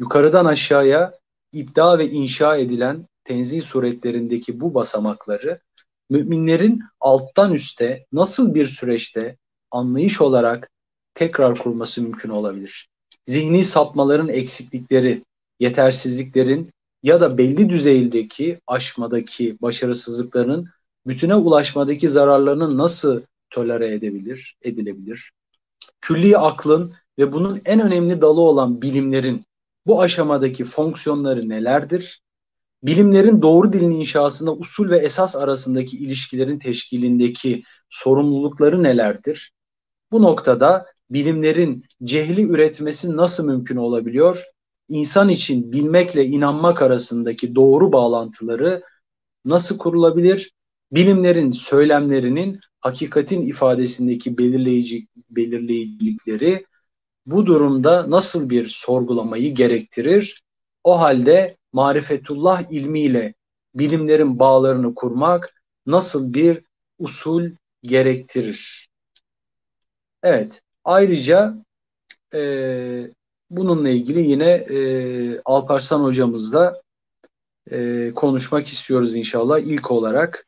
yukarıdan aşağıya ibda ve inşa edilen tenzih suretlerindeki bu basamakları müminlerin alttan üste nasıl bir süreçte anlayış olarak tekrar kurması mümkün olabilir? Zihni sapmaların eksiklikleri, yetersizliklerin ya da belli düzeydeki aşmadaki başarısızlıkların bütüne ulaşmadaki zararlarını nasıl tolere edilebilir? Külli aklın ve bunun en önemli dalı olan bilimlerin bu aşamadaki fonksiyonları nelerdir? Bilimlerin doğru dilin inşasında usul ve esas arasındaki ilişkilerin teşkilindeki sorumlulukları nelerdir? Bu noktada bilimlerin cehli üretmesi nasıl mümkün olabiliyor? İnsan için bilmekle inanmak arasındaki doğru bağlantıları nasıl kurulabilir? Bilimlerin söylemlerinin hakikatin ifadesindeki belirleyicilikleri bu durumda nasıl bir sorgulamayı gerektirir? O halde marifetullah ilmiyle bilimlerin bağlarını kurmak nasıl bir usul gerektirir? Evet, ayrıca e, bununla ilgili yine Alparslan hocamızla konuşmak istiyoruz inşallah ilk olarak.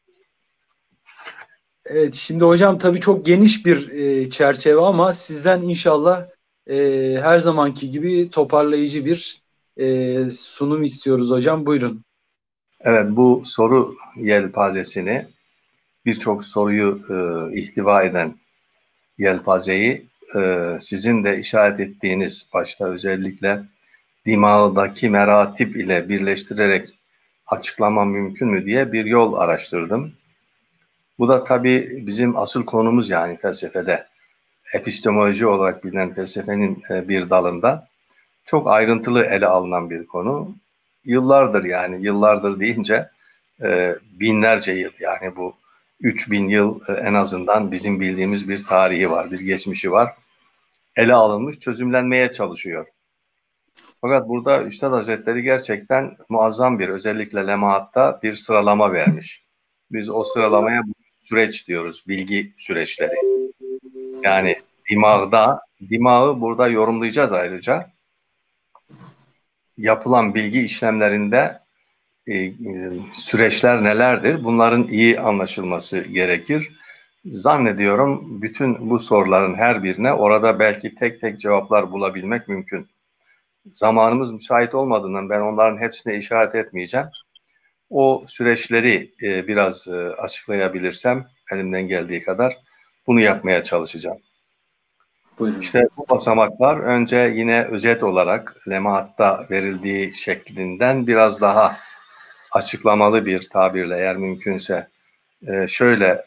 Evet, şimdi hocam tabii çok geniş bir çerçeve ama sizden inşallah e, her zamanki gibi toparlayıcı bir sunum istiyoruz hocam. Buyurun. Evet, bu soru yelpazesini, birçok soruyu ihtiva eden yelpazeyi sizin de işaret ettiğiniz başta özellikle dimağdaki meratip ile birleştirerek açıklama mümkün mü diye bir yol araştırdım. Bu da tabii bizim asıl konumuz, yani felsefede, epistemoloji olarak bilinen felsefenin bir dalında çok ayrıntılı ele alınan bir konu. Yıllardır, yani yıllardır deyince binlerce yıl, yani bu 3000 yıl en azından bizim bildiğimiz bir tarihi var, bir geçmişi var. Ele alınmış, çözümlenmeye çalışıyor. Fakat burada Üstad Hazretleri gerçekten muazzam bir, özellikle lemaatta bir sıralama vermiş. Biz o sıralamaya süreç diyoruz, bilgi süreçleri. Yani dimağı burada yorumlayacağız ayrıca. Yapılan bilgi işlemlerinde süreçler nelerdir? Bunların iyi anlaşılması gerekir. Zannediyorum bütün bu soruların her birine orada belki tek tek cevaplar bulabilmek mümkün. Zamanımız müsait olmadığından ben onların hepsine işaret etmeyeceğim. O süreçleri biraz açıklayabilirsem elimden geldiği kadar bunu yapmaya çalışacağım. Buyurun. İşte bu basamaklar önce yine özet olarak lemaatta verildiği şeklinden biraz daha açıklamalı bir tabirle, eğer mümkünse şöyle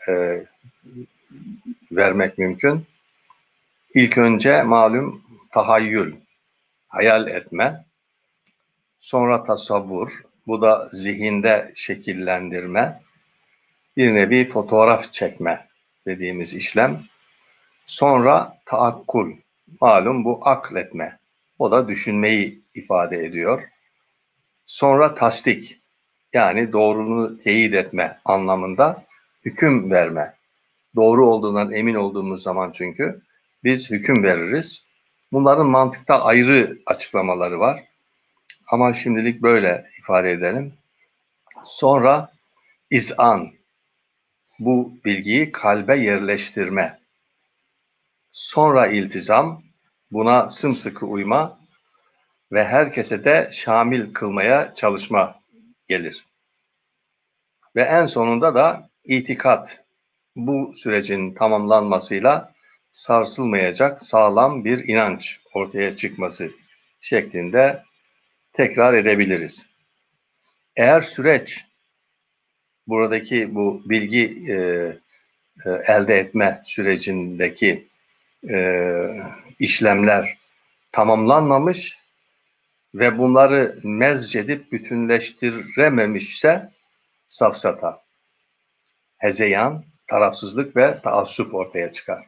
vermek mümkün. İlk önce malum tahayyül, hayal etme, sonra tasavvur, bu da zihinde şekillendirme, bir nevi fotoğraf çekme dediğimiz işlem. Sonra taakkul, malum bu akletme, o da düşünmeyi ifade ediyor. Sonra tasdik, yani doğruluğunu teyit etme anlamında hüküm verme. Doğru olduğundan emin olduğumuz zaman çünkü biz hüküm veririz. Bunların mantıkta ayrı açıklamaları var. Ama şimdilik böyle ifade edelim. Sonra izan, bu bilgiyi kalbe yerleştirme. Sonra iltizam, buna sımsıkı uyma ve herkese de şamil kılmaya çalışma gelir. Ve en sonunda da itikat, bu sürecin tamamlanmasıyla sarsılmayacak sağlam bir inanç ortaya çıkması şeklinde tekrar edebiliriz. Eğer süreç, buradaki bu bilgi elde etme sürecindeki işlemler tamamlanmamış ve bunları mezcedip bütünleştirememişse safsata, hezeyan, tarafsızlık ve taassup ortaya çıkar.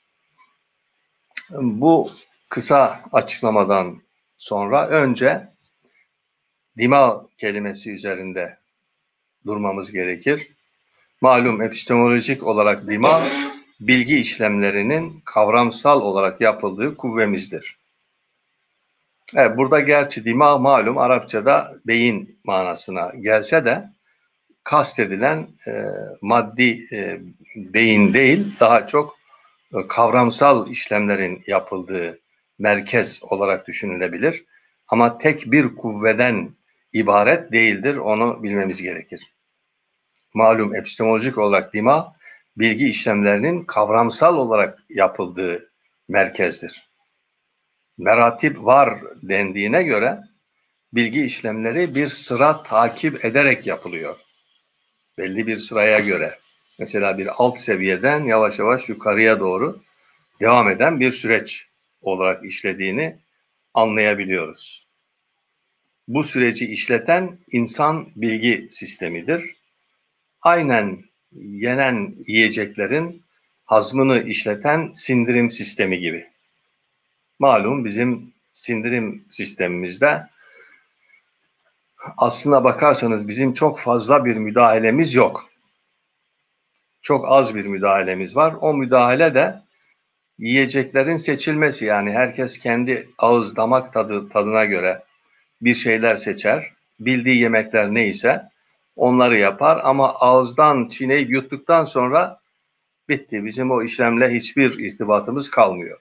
Bu kısa açıklamadan sonra önce dima kelimesi üzerinde durmamız gerekir. Malum epistemolojik olarak dima, bilgi işlemlerinin kavramsal olarak yapıldığı kuvvemizdir. Evet, burada gerçi dima malum Arapçada beyin manasına gelse de kastedilen maddi beyin değil, daha çok kavramsal işlemlerin yapıldığı merkez olarak düşünülebilir. Ama tek bir kuvveden ibaret değildir, onu bilmemiz gerekir. Malum epistemolojik olarak dima, bilgi işlemlerinin kavramsal olarak yapıldığı merkezdir. Meratip var dendiğine göre bilgi işlemleri bir sıra takip ederek yapılıyor. Belli bir sıraya göre. Mesela bir alt seviyeden yavaş yavaş yukarıya doğru devam eden bir süreç olarak işlediğini anlayabiliyoruz. Bu süreci işleten insan bilgi sistemidir. Aynen yenen yiyeceklerin hazmını işleten sindirim sistemi gibi. Malum bizim sindirim sistemimizde aslına bakarsanız bizim çok fazla bir müdahalemiz yok. Çok az bir müdahalemiz var. O müdahale de yiyeceklerin seçilmesi, yani herkes kendi ağız damak tadına göre bir şeyler seçer. Bildiği yemekler neyse onları yapar ama ağızdan çiğneyip yuttuktan sonra bitti. Bizim o işlemle hiçbir irtibatımız kalmıyor.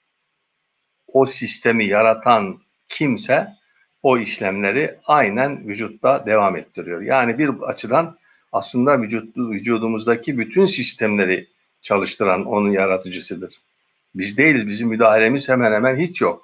O sistemi yaratan kimse o işlemleri aynen vücutta devam ettiriyor. Yani bir açıdan aslında vücudumuzdaki bütün sistemleri çalıştıran onun yaratıcısıdır. Biz değiliz, bizim müdahalemiz hemen hemen hiç yok.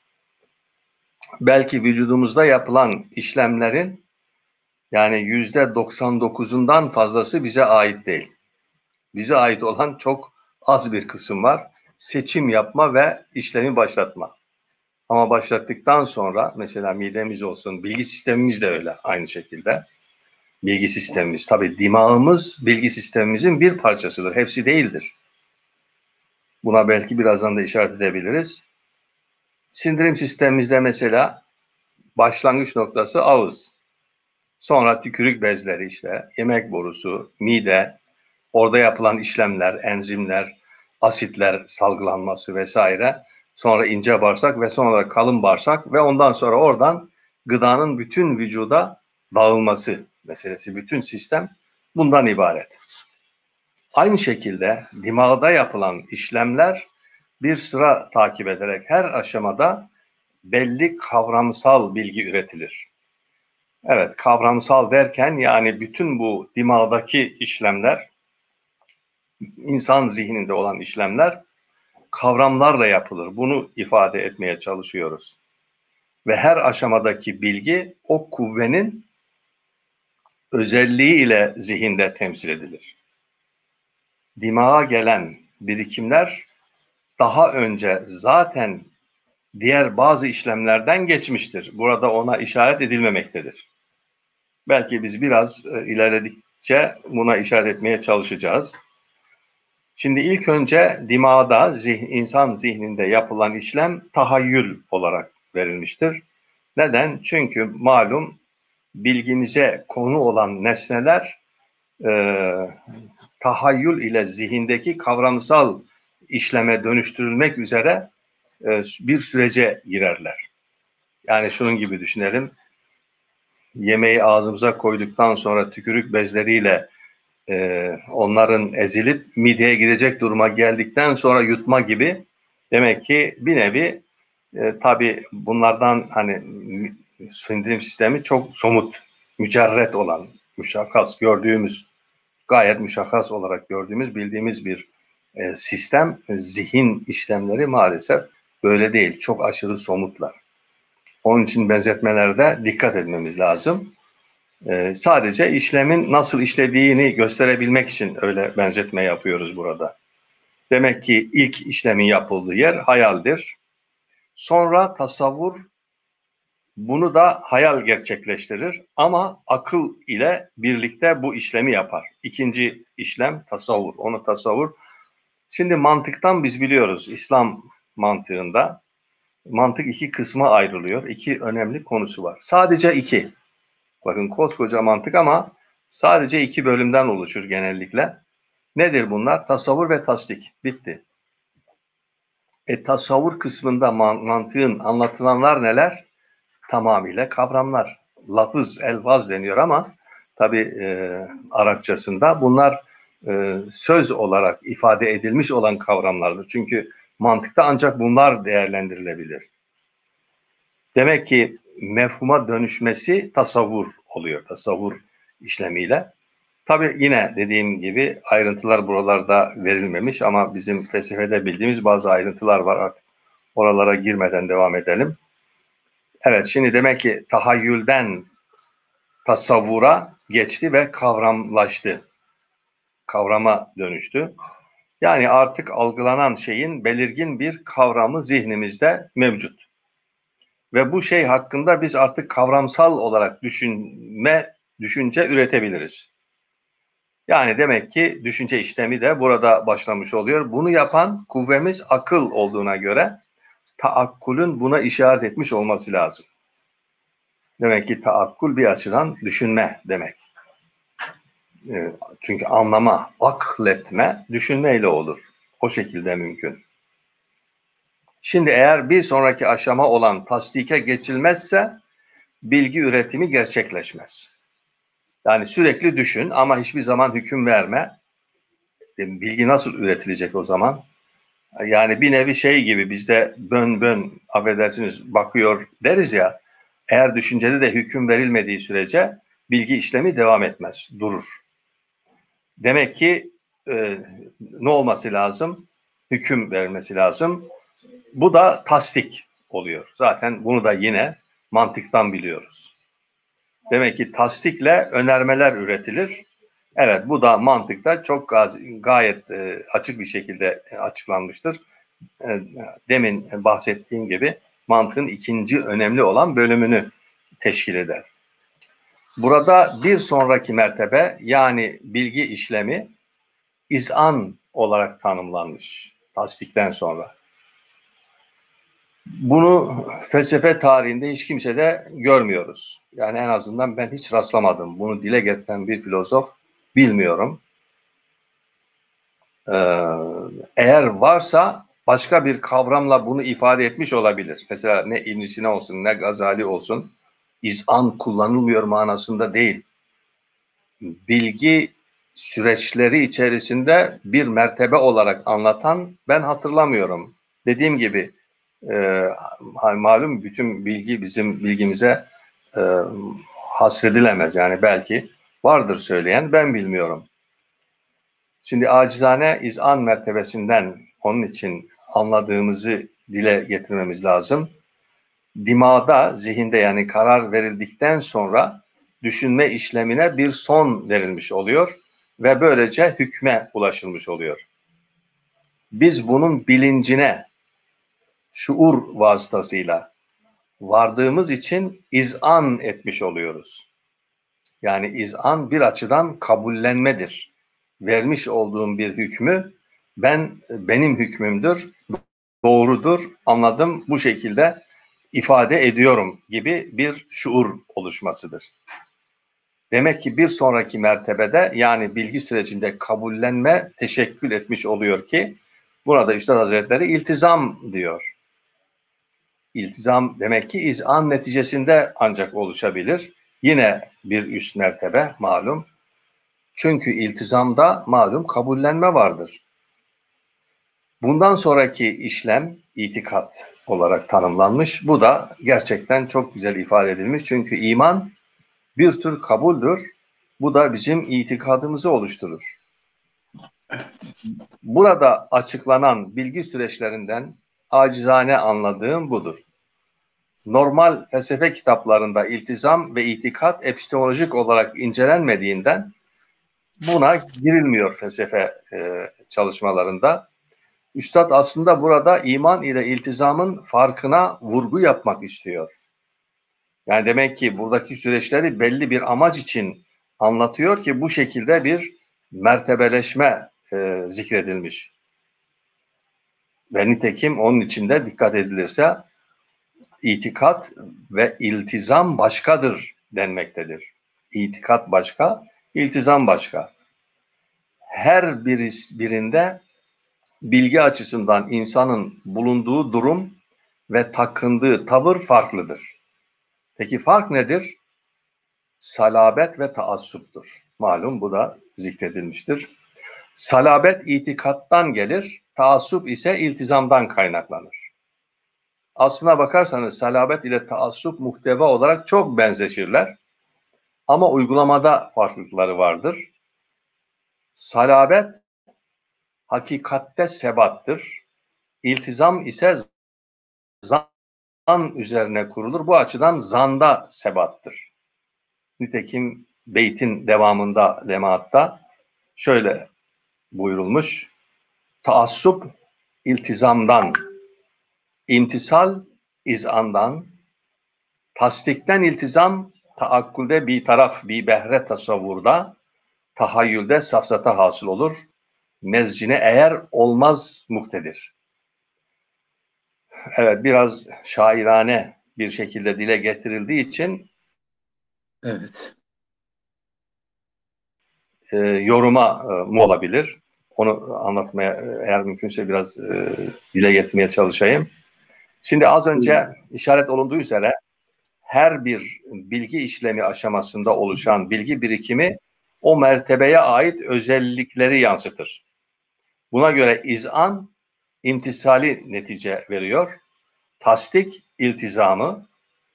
Belki vücudumuzda yapılan işlemlerin yani %99'undan fazlası bize ait değil. Bize ait olan çok az bir kısım var. Seçim yapma ve işlemi başlatma. Ama başlattıktan sonra mesela midemiz olsun, bilgi sistemimiz de öyle aynı şekilde. Bilgi sistemimiz, tabii dimağımız bilgi sistemimizin bir parçasıdır. Hepsi değildir. Buna belki birazdan da işaret edebiliriz. Sindirim sistemimizde mesela başlangıç noktası ağız. Sonra tükürük bezleri işte, yemek borusu, mide, orada yapılan işlemler, enzimler, asitler salgılanması vesaire. Sonra ince bağırsak ve sonra kalın bağırsak ve ondan sonra oradan gıdanın bütün vücuda dağılması meselesi. Bütün sistem bundan ibaret. Aynı şekilde dimağda yapılan işlemler bir sıra takip ederek her aşamada belli kavramsal bilgi üretilir. Evet, kavramsal derken yani bütün bu dimağdaki işlemler, insan zihninde olan işlemler kavramlarla yapılır. Bunu ifade etmeye çalışıyoruz. Ve her aşamadaki bilgi o kuvvenin özelliği ile zihinde temsil edilir. Dimağa gelen birikimler daha önce zaten diğer bazı işlemlerden geçmiştir. Burada ona işaret edilmemektedir. Belki biz biraz ilerledikçe buna işaret etmeye çalışacağız. Şimdi ilk önce dimağda insan zihninde yapılan işlem tahayyül olarak verilmiştir. Neden? Çünkü malum bilgimize konu olan nesneler tahayyül ile zihindeki kavramsal işleme dönüştürülmek üzere bir sürece girerler. Yani şunun gibi düşünelim. Yemeği ağzımıza koyduktan sonra tükürük bezleriyle onların ezilip mideye gidecek duruma geldikten sonra yutma gibi, demek ki bir nevi tabii bunlardan hani sindirim sistemi çok somut, mücerret olan, müşakkas gördüğümüz, gayet müşakkas olarak gördüğümüz, bildiğimiz bir sistem. Zihin işlemleri maalesef böyle değil. Çok aşırı somutlar. Onun için benzetmelerde dikkat etmemiz lazım. Sadece işlemin nasıl işlediğini gösterebilmek için öyle benzetme yapıyoruz burada. Demek ki ilk işlemin yapıldığı yer hayaldir. Sonra tasavvur bunu da hayal gerçekleştirir ama akıl ile birlikte bu işlemi yapar. İkinci işlem tasavvur. Onu tasavvur. Şimdi mantıktan biz biliyoruz, İslam mantığında mantık iki kısma ayrılıyor. İki önemli konusu var. Sadece iki. Bakın koskoca mantık ama sadece iki bölümden oluşur genellikle. Nedir bunlar? Tasavvur ve tasdik. Bitti. Tasavvur kısmında mantığın anlatılanlar neler? Tamamıyla kavramlar. Lafız, elfaz deniyor ama tabii Arapçasında bunlar söz olarak ifade edilmiş olan kavramlardır. Çünkü mantıkta ancak bunlar değerlendirilebilir. Demek ki mefhuma dönüşmesi tasavvur oluyor, tasavvur işlemiyle. Tabii yine dediğim gibi ayrıntılar buralarda verilmemiş ama bizim felsefede bildiğimiz bazı ayrıntılar var. Artık oralara girmeden devam edelim. Evet, şimdi demek ki tahayyülden tasavvura geçti ve kavramlaştı. Kavrama dönüştü. Yani artık algılanan şeyin belirgin bir kavramı zihnimizde mevcut. Ve bu şey hakkında biz artık kavramsal olarak düşünce üretebiliriz. Yani demek ki düşünce işlemi de burada başlamış oluyor. Bunu yapan kuvvemiz akıl olduğuna göre taakkulün buna işaret etmiş olması lazım. Demek ki taakkul bir açıdan düşünme demek. Çünkü anlama, akletme düşünmeyle olur. O şekilde mümkün. Şimdi eğer bir sonraki aşama olan tasdike geçilmezse bilgi üretimi gerçekleşmez. Yani sürekli düşün ama hiçbir zaman hüküm verme. Bilgi nasıl üretilecek o zaman? Yani bir nevi şey gibi bizde bön affedersiniz bakıyor deriz ya. Eğer düşüncede de hüküm verilmediği sürece bilgi işlemi devam etmez, durur. Demek ki ne olması lazım? Hüküm verilmesi lazım. Bu da tasdik oluyor. Zaten bunu da yine mantıktan biliyoruz. Demek ki tasdikle önermeler üretilir. Evet, bu da mantıkta çok gayet açık bir şekilde açıklanmıştır. Demin bahsettiğim gibi mantığın ikinci önemli olan bölümünü teşkil eder. Burada bir sonraki mertebe yani bilgi işlemi izan olarak tanımlanmış tasdikten sonra. Bunu felsefe tarihinde hiç kimse de görmüyoruz. Yani en azından ben hiç rastlamadım. Bunu dile getiren bir filozof bilmiyorum. Eğer varsa başka bir kavramla bunu ifade etmiş olabilir. Mesela ne İbn Sina olsun ne Gazali olsun izan kullanılmıyor manasında değil. Bilgi süreçleri içerisinde bir mertebe olarak anlatan ben hatırlamıyorum. Dediğim gibi malum bütün bilgi bizim bilgimize hasredilemez. Yani belki vardır söyleyen ben bilmiyorum. Şimdi acizane izan mertebesinden onun için anladığımızı dile getirmemiz lazım. Dimağda, zihinde yani karar verildikten sonra düşünme işlemine bir son verilmiş oluyor ve böylece hükme ulaşılmış oluyor. Biz bunun bilincine şuur vasıtasıyla vardığımız için izan etmiş oluyoruz. Yani izan bir açıdan kabullenmedir. Vermiş olduğum bir hükmü benim hükmümdür, doğrudur, anladım, bu şekilde ifade ediyorum gibi bir şuur oluşmasıdır. Demek ki bir sonraki mertebede yani bilgi sürecinde kabullenme teşekkül etmiş oluyor ki burada Üstad Hazretleri iltizam diyor. İltizam demek ki izan neticesinde ancak oluşabilir. Yine bir üst mertebe malum. Çünkü iltizamda malum kabullenme vardır. Bundan sonraki işlem itikat olarak tanımlanmış. Bu da gerçekten çok güzel ifade edilmiş. Çünkü iman bir tür kabuldür. Bu da bizim itikadımızı oluşturur. Evet. Burada açıklanan bilgi süreçlerinden acizane anladığım budur. Normal felsefe kitaplarında iltizam ve itikat epistemolojik olarak incelenmediğinden buna girilmiyor felsefe çalışmalarında. Üstad aslında burada iman ile iltizamın farkına vurgu yapmak istiyor. Yani demek ki buradaki süreçleri belli bir amaç için anlatıyor ki bu şekilde bir mertebeleşme zikredilmiş. Ve nitekim onun içinde dikkat edilirse itikat ve iltizam başkadır denmektedir. İtikat başka, iltizam başka. Her birinde bilgi açısından insanın bulunduğu durum ve takındığı tavır farklıdır. Peki fark nedir? Salabet ve taassuptur. Malum bu da zikredilmiştir. Salabet itikattan gelir, taassup ise iltizamdan kaynaklanır. Aslına bakarsanız salabet ile taassup muhteva olarak çok benzeşirler. Ama uygulamada farklılıkları vardır. Salabet hakikatte sebattır. İltizam ise zan üzerine kurulur. Bu açıdan zanda sebattır. Nitekim beytin devamında lemaatta şöyle buyurulmuş. Taassup iltizamdan, imtisal izandan, tasdikten iltizam taakkulde bir taraf, bir behre tasavvurda, tahayyülde safsata hasıl olur. Mezcine eğer olmaz muktedir. Evet, biraz şairane bir şekilde dile getirildiği için Evet. yoruma mu olabilir? Onu anlatmaya eğer mümkünse biraz dile getirmeye çalışayım. Şimdi az önce işaret olunduğu üzere her bir bilgi işlemi aşamasında oluşan bilgi birikimi o mertebeye ait özellikleri yansıtır. Buna göre izan imtisali netice veriyor. Tasdik iltizamı,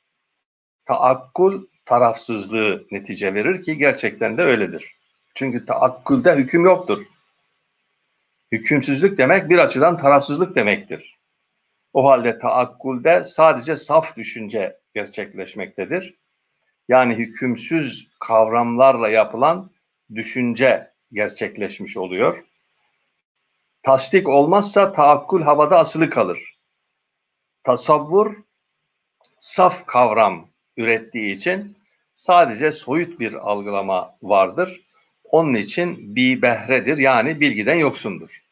taakkul tarafsızlığı netice verir ki gerçekten de öyledir. Çünkü taakkulde hüküm yoktur. Hükümsüzlük demek bir açıdan tarafsızlık demektir. O halde taakkulde sadece saf düşünce gerçekleşmektedir. Yani hükümsüz kavramlarla yapılan düşünce gerçekleşmiş oluyor. Tasdik olmazsa taakkul havada asılı kalır. Tasavvur saf kavram ürettiği için sadece soyut bir algılama vardır. Onun için bir behredir, yani bilgiden yoksundur.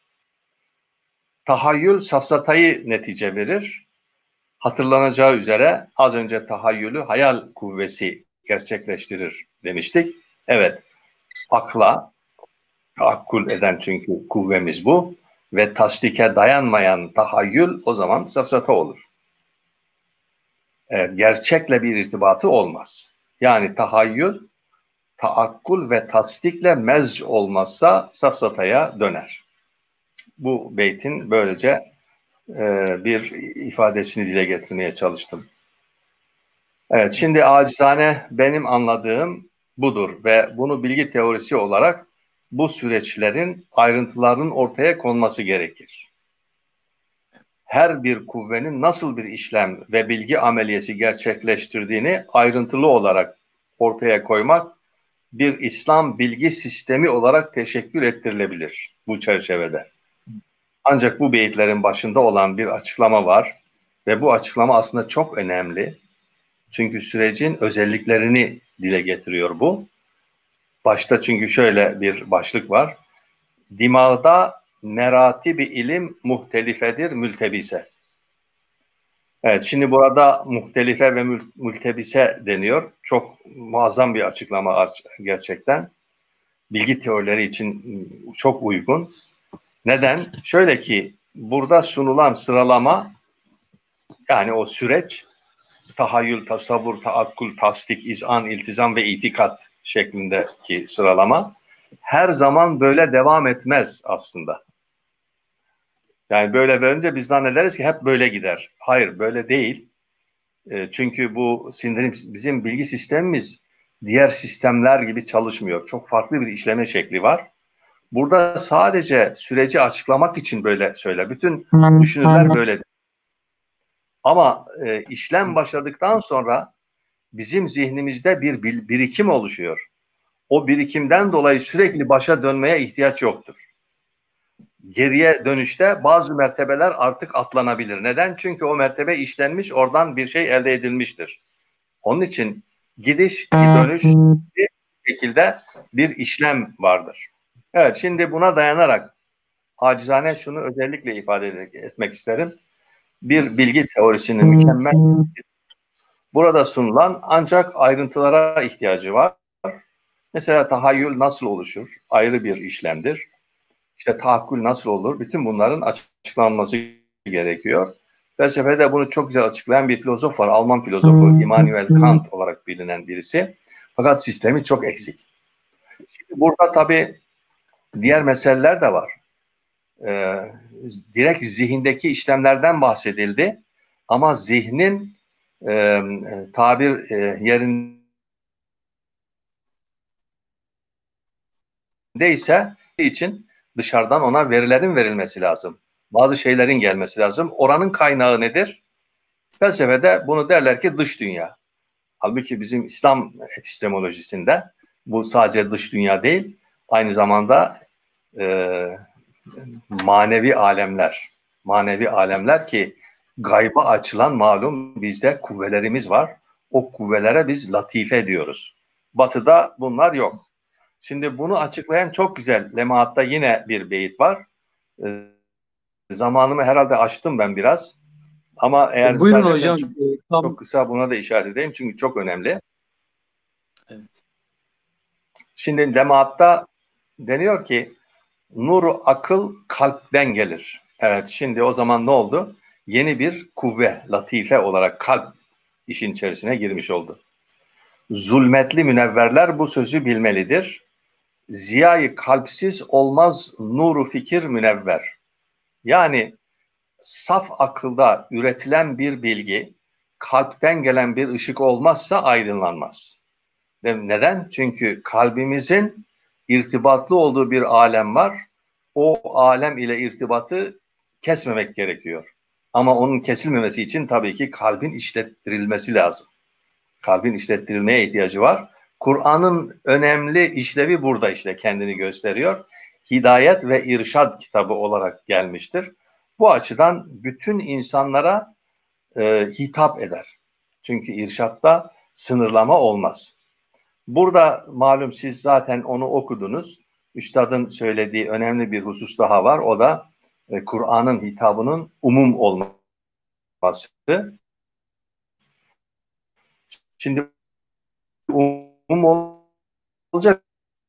Tahayyül safsatayı netice verir. Hatırlanacağı üzere az önce tahayyülü hayal kuvvesi gerçekleştirir demiştik. Evet, akla taakkul eden çünkü kuvvemiz bu ve tasdike dayanmayan tahayyül o zaman safsata olur. Evet, gerçekle bir irtibatı olmaz. Yani tahayyül, taakkul ve tasdikle mezc olmazsa safsataya döner. Bu beytin böylece bir ifadesini dile getirmeye çalıştım. Evet, şimdi acizane benim anladığım budur ve bunu bilgi teorisi olarak bu süreçlerin ayrıntılarının ortaya konması gerekir. Her bir kuvvenin nasıl bir işlem ve bilgi ameliyesi gerçekleştirdiğini ayrıntılı olarak ortaya koymak bir İslam bilgi sistemi olarak teşekkül ettirilebilir bu çerçevede. Ancak bu beyitlerin başında olan bir açıklama var ve bu açıklama aslında çok önemli. Çünkü sürecin özelliklerini dile getiriyor bu. Başta çünkü şöyle bir başlık var. Dimağda meratibi ilim muhtelifedir mültebise. Evet, şimdi burada muhtelife ve mültebise deniyor. Çok muazzam bir açıklama gerçekten. Bilgi teorileri için çok uygun. Neden? Şöyle ki burada sunulan sıralama, yani o süreç tahayyül, tasavvur, taakkul, tasdik, izan, iltizam ve itikat şeklindeki sıralama her zaman böyle devam etmez aslında. Yani böyle verince biz zannederiz ki hep böyle gider. Hayır, böyle değil. Çünkü bu sindirim, bizim bilgi sistemimiz diğer sistemler gibi çalışmıyor. Çok farklı bir işleme şekli var. Burada sadece süreci açıklamak için böyle söyler. Bütün düşünürler böyledir. Ama işlem başladıktan sonra bizim zihnimizde bir birikim oluşuyor. O birikimden dolayı sürekli başa dönmeye ihtiyaç yoktur. Geriye dönüşte bazı mertebeler artık atlanabilir. Neden? Çünkü o mertebe işlenmiş, oradan bir şey elde edilmiştir. Onun için gidiş, dönüş bir şekilde bir işlem vardır. Evet, şimdi buna dayanarak acizane şunu özellikle ifade etmek isterim. Bir bilgi teorisinin mükemmel, burada sunulan ancak ayrıntılara ihtiyacı var. Mesela tahayyül nasıl oluşur? Ayrı bir işlemdir. İşte tahakkül nasıl olur? Bütün bunların açıklanması gerekiyor. Felsefede bunu çok güzel açıklayan bir filozof var. Alman filozofu Immanuel Kant olarak bilinen birisi. Fakat sistemi çok eksik. Şimdi burada tabii diğer meseleler de var. Direkt zihindeki işlemlerden bahsedildi. Ama zihnin tabir yerindeyse için dışarıdan ona verilerin verilmesi lazım. Bazı şeylerin gelmesi lazım. Oranın kaynağı nedir? Felsefede bunu derler ki dış dünya. Halbuki bizim İslam epistemolojisinde bu sadece dış dünya değil, aynı zamanda manevi alemler. Manevi alemler ki gayba açılan malum bizde kuvvelerimiz var. O kuvvelere biz latife diyoruz. Batı'da bunlar yok. Şimdi bunu açıklayan çok güzel Lemaat'ta yine bir beyit var. Zamanımı herhalde aştım ben biraz. Ama eğer Buyurun müsaade hocam. çok kısa buna da işaret edeyim çünkü çok önemli. Evet. Şimdi Lemaat'ta deniyor ki nur akıl kalpten gelir. Evet, şimdi o zaman ne oldu? Yeni bir kuvve, latife olarak kalp işin içerisine girmiş oldu. Zulmetli münevverler bu sözü bilmelidir. Ziyayı kalpsiz olmaz nuru fikir münevver. Yani saf akılda üretilen bir bilgi, kalpten gelen bir ışık olmazsa aydınlanmaz. Neden? Çünkü kalbimizin irtibatlı olduğu bir alem var. O alem ile irtibatı kesmemek gerekiyor. Ama onun kesilmemesi için tabii ki kalbin işlettirilmesi lazım. Kalbin işlettirilmeye ihtiyacı var. Kur'an'ın önemli işlevi burada işte kendini gösteriyor. Hidayet ve irşad kitabı olarak gelmiştir. Bu açıdan bütün insanlara hitap eder. Çünkü irşatta sınırlama olmaz. Burada malum siz zaten onu okudunuz. Üstadın söylediği önemli bir husus daha var. O da Kur'an'ın hitabının umum olması. Şimdi umum olacak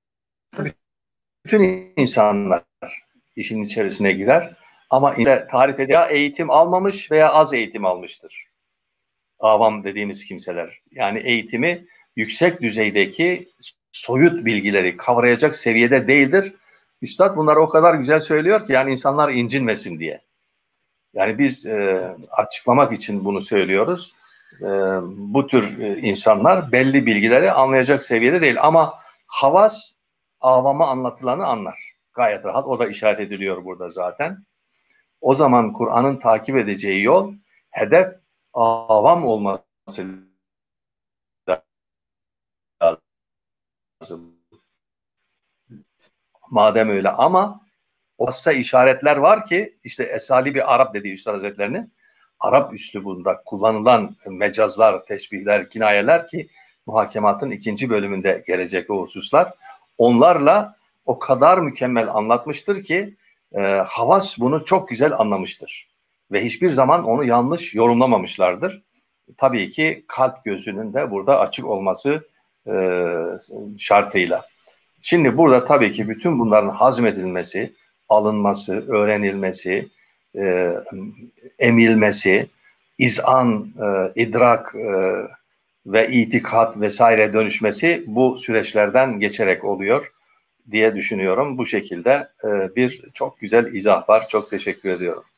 bütün insanlar işin içerisine girer. Ama tarif ediyor eğitim almamış veya az eğitim almıştır. Avam dediğimiz kimseler. Yani eğitimi yüksek düzeydeki soyut bilgileri kavrayacak seviyede değildir. Üstad bunları o kadar güzel söylüyor ki yani insanlar incinmesin diye. Yani biz açıklamak için bunu söylüyoruz. Bu tür insanlar belli bilgileri anlayacak seviyede değil. Ama havas avama anlatılanı anlar. Gayet rahat. O da işaret ediliyor burada zaten. O zaman Kur'an'ın takip edeceği yol, hedef avam olması lazım. Madem öyle ama olsa işaretler var ki işte esali bir Arap dediği Üstad Hazretleri'nin Arap üslubunda kullanılan mecazlar, teşbihler, kinayeler ki muhakematın 2. bölümünde gelecek o hususlar. Onlarla o kadar mükemmel anlatmıştır ki Havas bunu çok güzel anlamıştır. Ve hiçbir zaman onu yanlış yorumlamamışlardır. Tabii ki kalp gözünün de burada açık olması şartıyla. Şimdi burada tabii ki bütün bunların hazmedilmesi, alınması, öğrenilmesi, emilmesi, izan, idrak ve itikat vesaire dönüşmesi bu süreçlerden geçerek oluyor diye düşünüyorum. Bu şekilde bir çok güzel izah var. Çok teşekkür ediyorum.